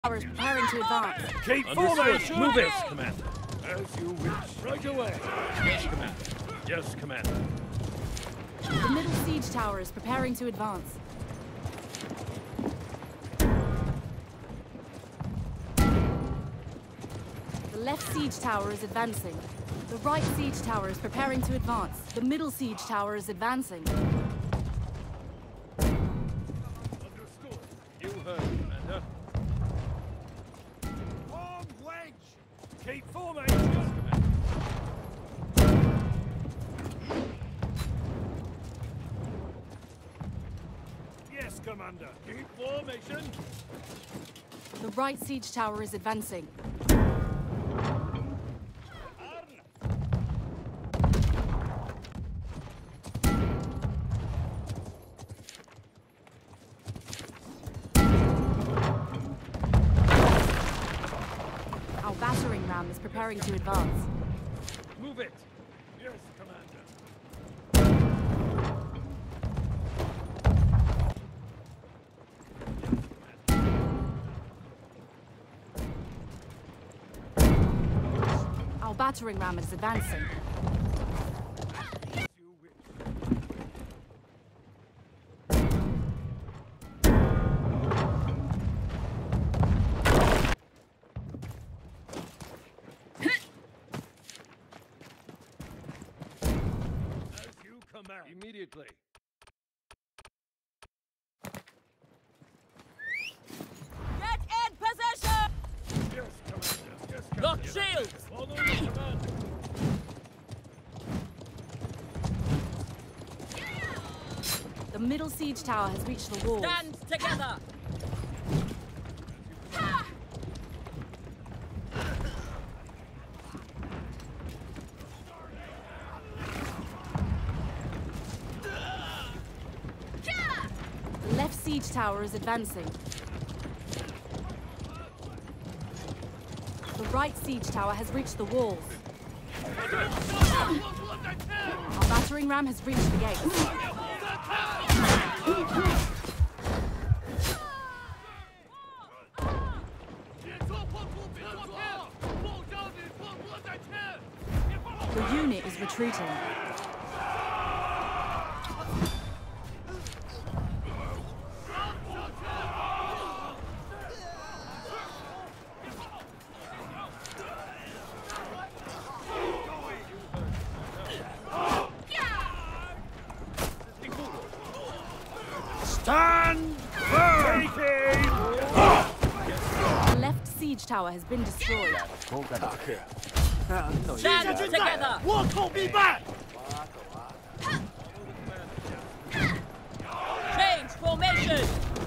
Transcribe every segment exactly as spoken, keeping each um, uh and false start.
Towers preparing to advance. Keep formation! Move it, Commander. As you wish. Right away. Yes, Commander. Yes, Commander. The middle siege tower is preparing to advance. The left siege tower is advancing. The right siege tower is preparing to advance. The middle siege tower is advancing. Understood. You heard, Commander. Long wedge! Keep formation! Yes, Commander. Yes, Commander. Keep formation! The right siege tower is advancing. Our battering ram is preparing to advance. Move it. Yes, Commander. Our battering ram is advancing. As you wish. As you command. Immediately. Get in position! Yes, Commander. Yes, Commander. Lock shields! Follow the command. The middle siege tower has reached the walls. Stand together! The left siege tower is advancing. The right siege tower has reached the walls. Our battering ram has reached the gates. The unit is retreating. Stand firm! The left siege tower has been destroyed. Stand together! 倭寇必败！ Change formation!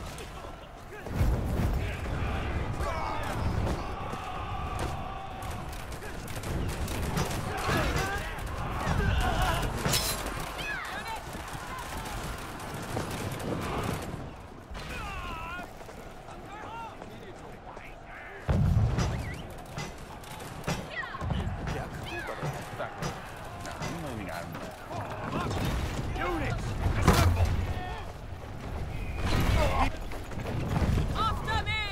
Units, assemble! After me!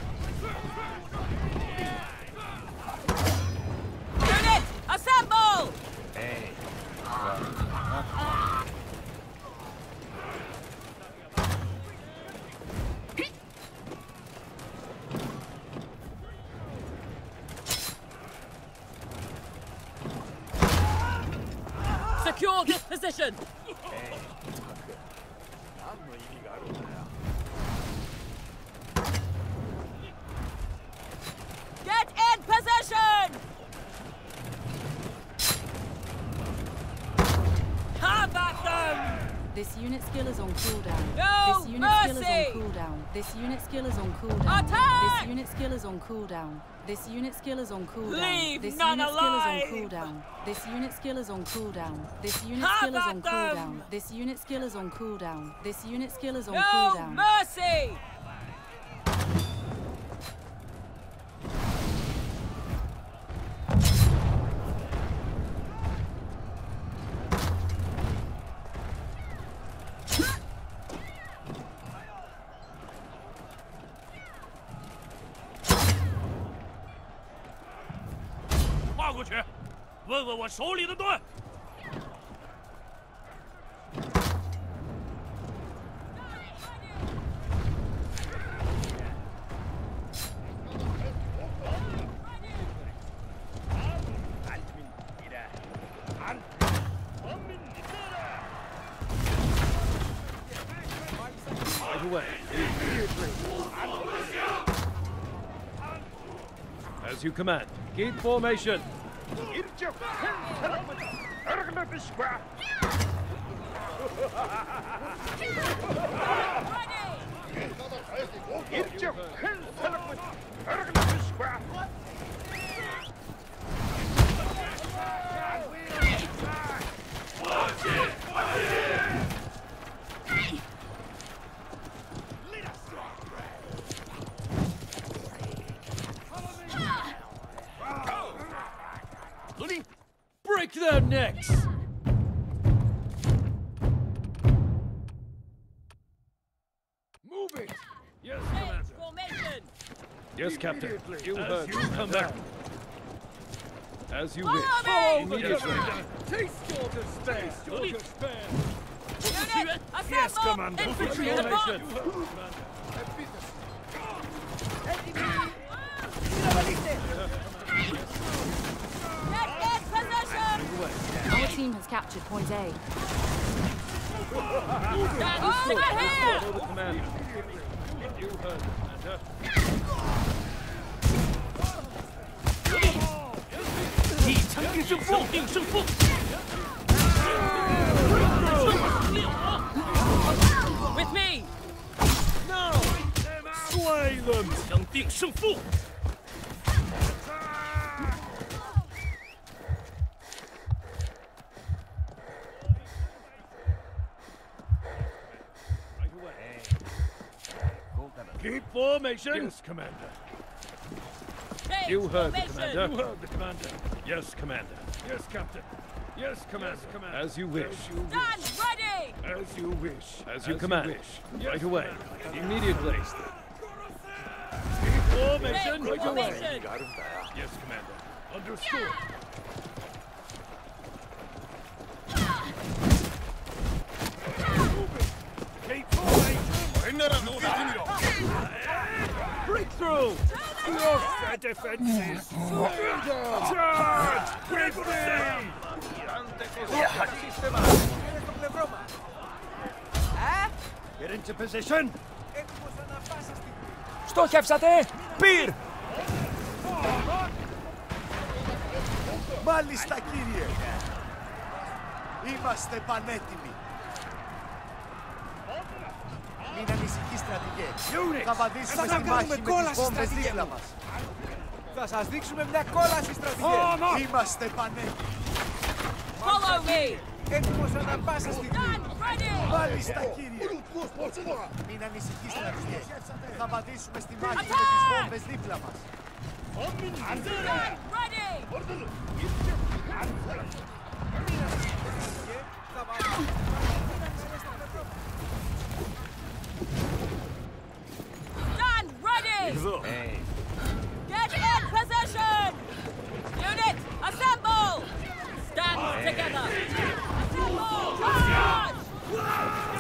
Unit, assemble! Secure this position! Get in position! Have at them! This unit skill is on cooldown. No This unit skill is mercy! on cooldown. This unit skill is on cooldown. Attack! This unit skill is on cooldown. This unit skill is on cooldown. Leave this none unit alive! skill is on cooldown. This unit skill is on cooldown. This unit Have skill is at on them! cooldown. This unit skill is on cooldown. This unit skill is on No cooldown. mercy! 去，问问我手里的盾。 Right away. As you command. Keep formation. Break their necks! Move it. Yes, Change Commander. formation. Yes, Captain. Immediately. You As heard. you Come back. As you wish. Follow me! Immediately. Taste your despair. Your despair. Unit, assemble! Yes, Commander. Infantry Formation. advance! Get in position! Our team has captured point A. Stand over here! Follow the commander. You heard, Commander. With me! Slay them. 将定胜负。 Right away. Keep formation. Yes, Commander. Change You heard the formation. commander. You heard the commander. Yes, Commander. Yes, Captain. Yes, Commander. Yes, Commander. As you wish. As you wish. Stand ready! As you wish. As you As command. wish. Yes, Right away. Commander. Immediately. Keep formation. Change Right away. formation! Yes, Commander. Understood. Keep formation. Breakthrough! Off their defenses. Charge! Quickly! Get into position. Στόχευσατε! Πυρ! Μάλιστα, κύριε. Είμαστε πανέτοιμοι. Μην ανησυχείς, στρατηγέ. Θα βαδίσουμε Θα στη κάνουμε μάχη με κόλαση, τις βόμβες στρατηγέ δίπλα μου. μας. Θα σας δείξουμε μια κόλαση, στρατηγέ! Είμαστε πανέτοιμοι. Follow me! Έτοιμος ανά πάσα στιγμή! Stand ready! Μάλιστα, κύριε. Μην ανησυχείς, στρατηγέ. Θα βαδίσουμε στη μάχη με τις Attack! βόμβες δίπλα μας. Stand ready! Stand ready! Get in position! Unit, assemble! Stand together! Assemble! Charge!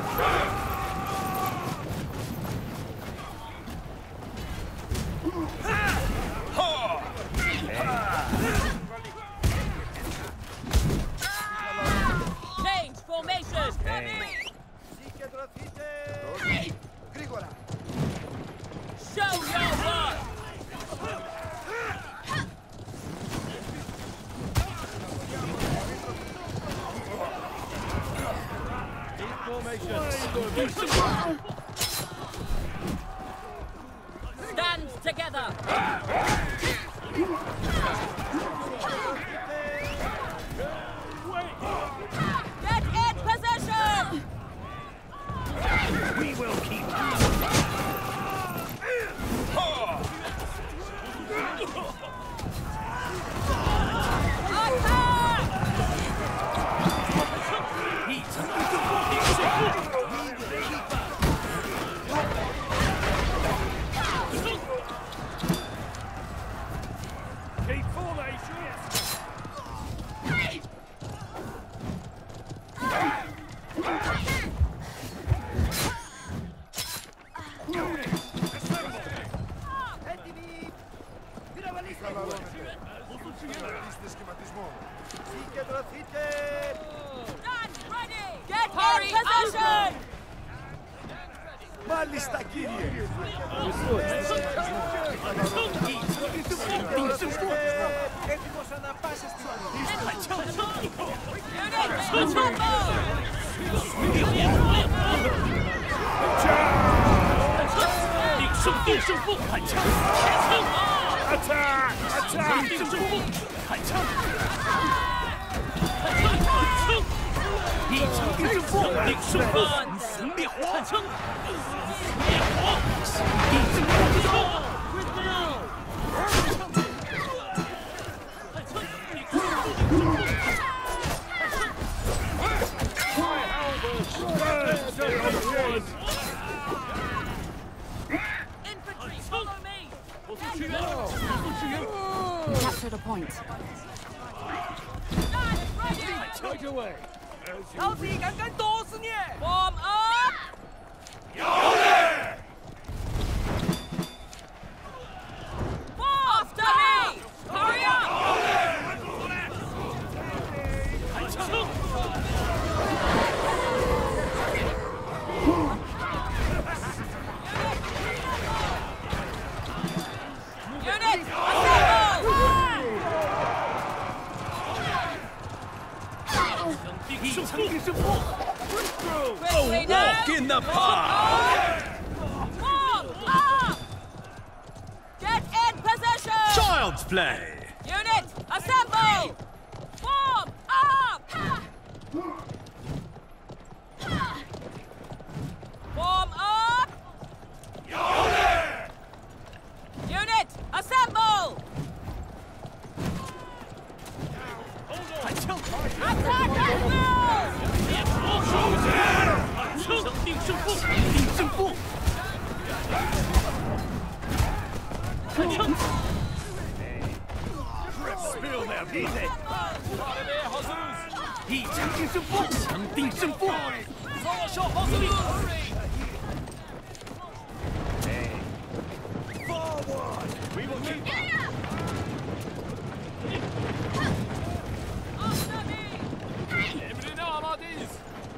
Change formation! Συγκεντρωθείτε. Γρήγορα. Show your work! Keep formation. Stand together! Get in position! We will keep. Attack! Είστε σχηματισμό. Συγκεντρωθείτε! Stand ready! Get in position! Μάλιστα, κύριε. Έτοιμος ανά πάσα στιγμή. Unit, assemble! Attack! Attack! Infantry, follow me! We captured a point. Stand ready! Take away! 老子刚刚剁死你！ Form up! After me! Hurry up! Unit, assemble! Quickly now! Walk in the park! Form up! Get in position! Child's play! Unit, assemble! Form up! Form up! Unit, assemble! Attack at will! Spill them! Easy! 一枪定胜负，强定胜负。坐手好司令。 Forward! We will keep up! After me! Emrine amadeyiz.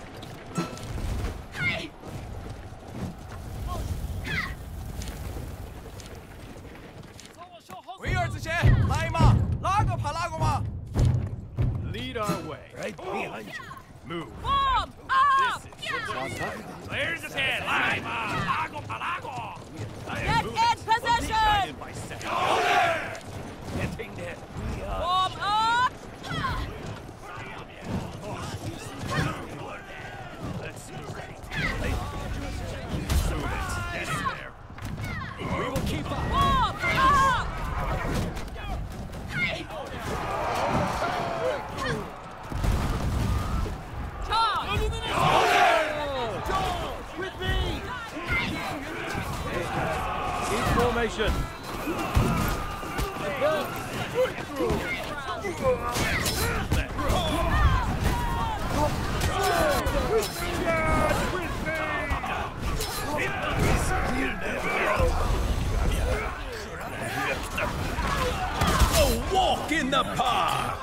Savaşa hazır. 维尔子贤，来嘛，拉个跑拉个嘛。 Lead our way. Right behind you. Move. Form up! There's his head! Lima! Lago Palago! Get in position! Getting there! We are... Form up! Let's move it. Move it. Yes, there. We will keep up. Form up! Charge! With me. Keep formation. A walk in the park.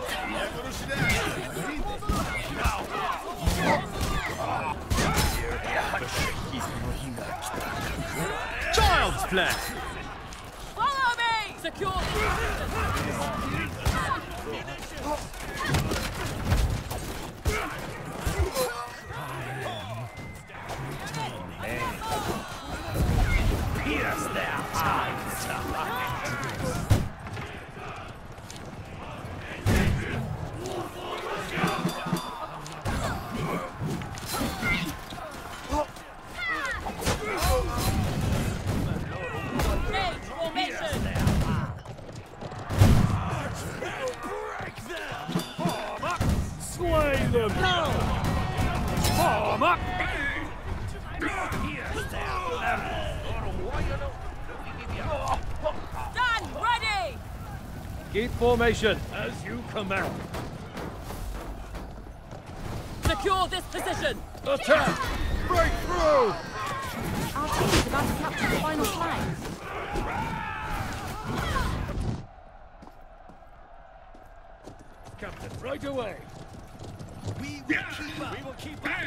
Child's play. Follow me! Secure Pierce their eyes. Engage formation! Slay them! No! Form up! Stand ready! Keep formation. As you command. Secure this position! Attack! Break through! Our team is about to capture the final flank. Captain. Right away. We will keep up. We will keep up.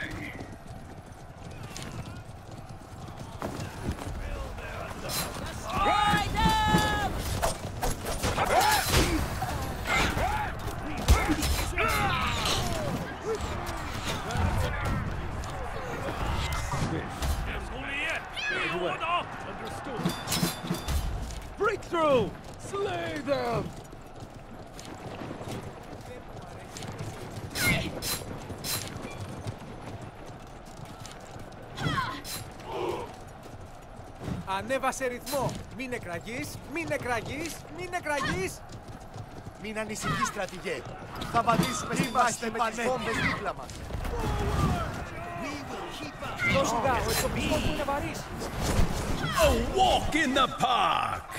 Destroy them! There's only it. Right away. Understood. Breakthrough! Slay them! Ανέβασε ρυθμό. Μην εκραγείς, μην εκραγείς, μην εκραγείς. Μην ανησυχείς, στρατηγέ. Θα απαντήσουμε στη βάση με τις βόμβες δίπλα μας. Δώσε γα, ο εξοπλισμός μου είναι βαρύς. A walk in the park.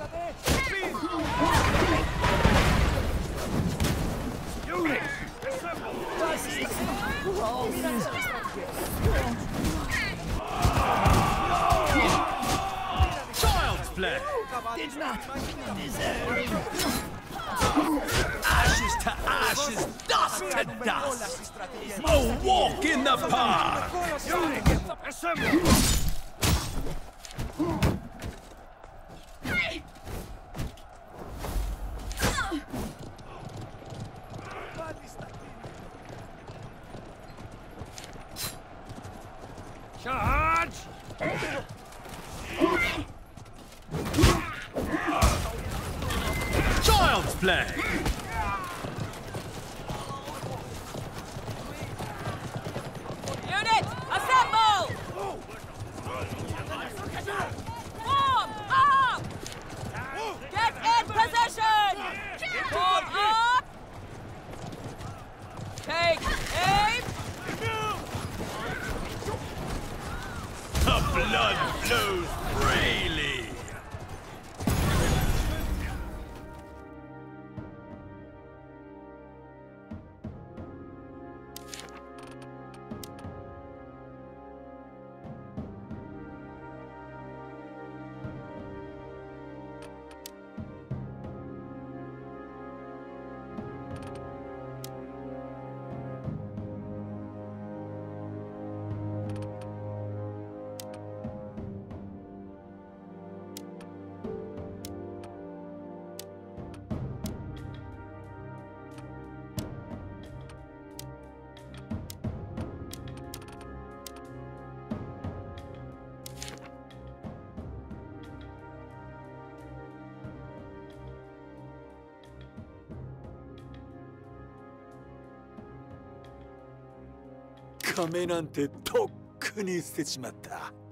Child's play. Did not deserve. Ashes to ashes, dust to dust. A walk in the park. Assemble. Charge! Child's play. Unit, assemble! Form up! Get in position! Form up! Take aim! The blood flows freely. 仮面なんてとっくに捨てちまった。